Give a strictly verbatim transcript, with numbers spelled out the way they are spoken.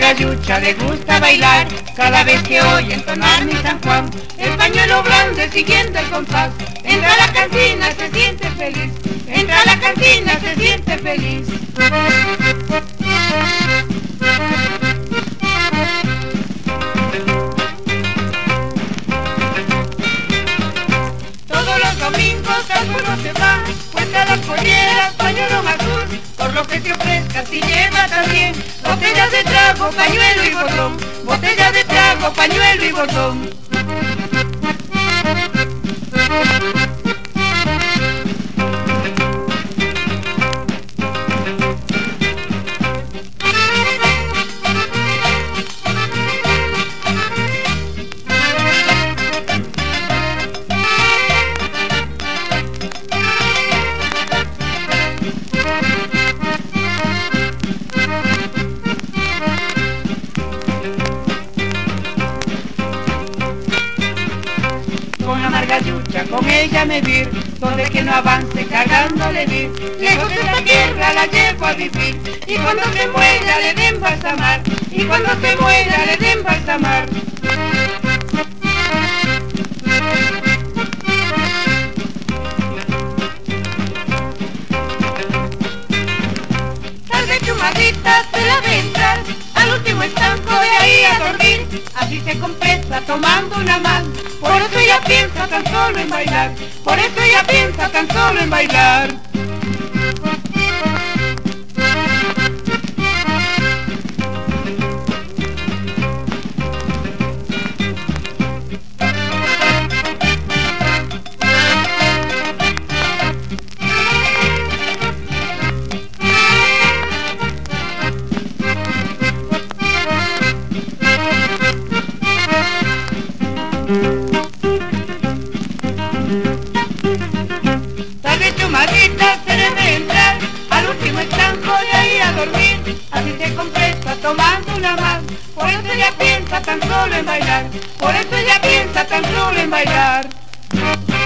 margayucha le gusta bailar, cada vez que oye entonar mi San Juan, el pañuelo grande siguiendo el compás, entra a la cantina, se siente feliz, entra a la cantina, se siente feliz. Todos los domingos alguno se va, cuenta las polleras, pañuelo azul, por lo que te ofrezca si lleva también botella de trago, pañuelo y botón, botella de trago, pañuelo y botón. Con la margayucha, con ella me vir, donde que no avance cargándole vir, lejos de esta tierra la llevo a vivir, y cuando se muera le den balsamar, y cuando se muera le den balsamar. Tarde chumadita se la ve entrar, al último estanco de ahí a dormir, así se compensa tomando una más. Por eso ella piensa tan solo en bailar, por eso ella piensa tan solo en bailar. Tarde chumadita se debe entrar, al último estanco de ahí a dormir, así se compresa tomando una más, por eso ella piensa tan solo en bailar, por eso ella piensa tan solo en bailar.